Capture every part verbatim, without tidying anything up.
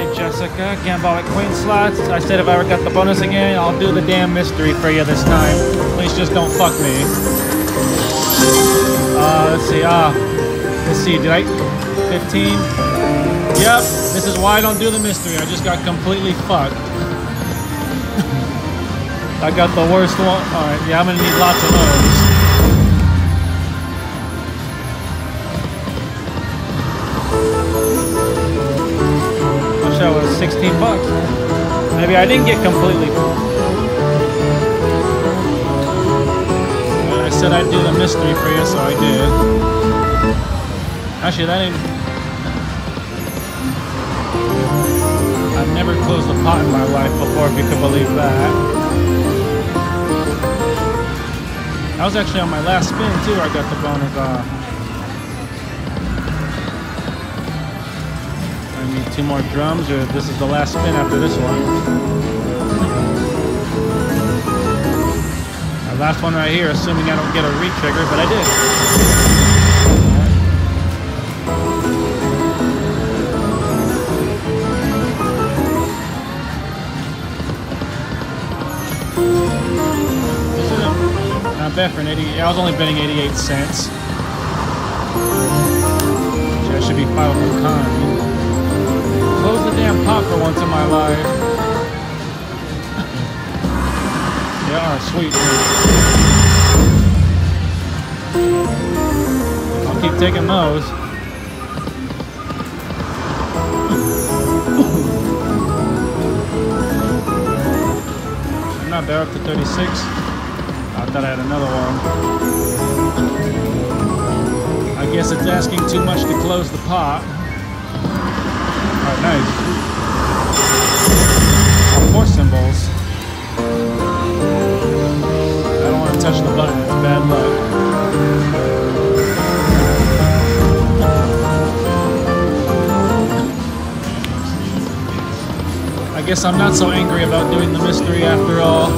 Alright, Jessica, Gambleholic Queen Slots. I said if I ever got the bonus again, I'll do the damn mystery for you this time. Please just don't fuck me. Uh, let's see, ah. Uh, let's see, did I... fifteen? Yep, this is why I don't do the mystery. I just got completely fucked. I got the worst one. Alright, yeah, I'm gonna need lots of those. That was sixteen bucks. Maybe I didn't get completely full. I said I'd do the mystery for you, so I did. Actually, that ain't... I've never closed a pot in my life before, if you could believe that. That was actually on my last spin, too, where I got the bonus off. Two more drums, or this is the last spin after this one. The last one right here, assuming I don't get a re-trigger, but I did. Not bad for an eighty. Yeah, I was only betting eighty-eight cents. That should be five of a kind. Close the damn pot for once in my life. Yeah, sweet. I'll keep taking those. I'm not bad, up to thirty-six. I thought I had another one. I guess it's asking too much to close the pot. Oh, nice. Oh, four symbols. I don't want to touch the button, it's bad luck. I guess I'm not so angry about doing the mystery after all.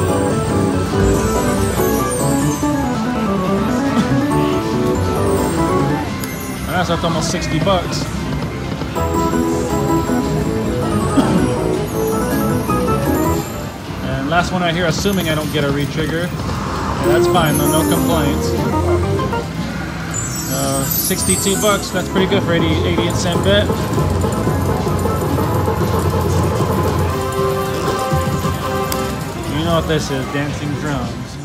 And that's up to almost sixty bucks. And last one right here, assuming I don't get a re-trigger. Yeah, that's fine though, no complaints. Uh, sixty-two bucks, that's pretty good for eighty, eighty-eight cent bet. You know what this is, dancing drums.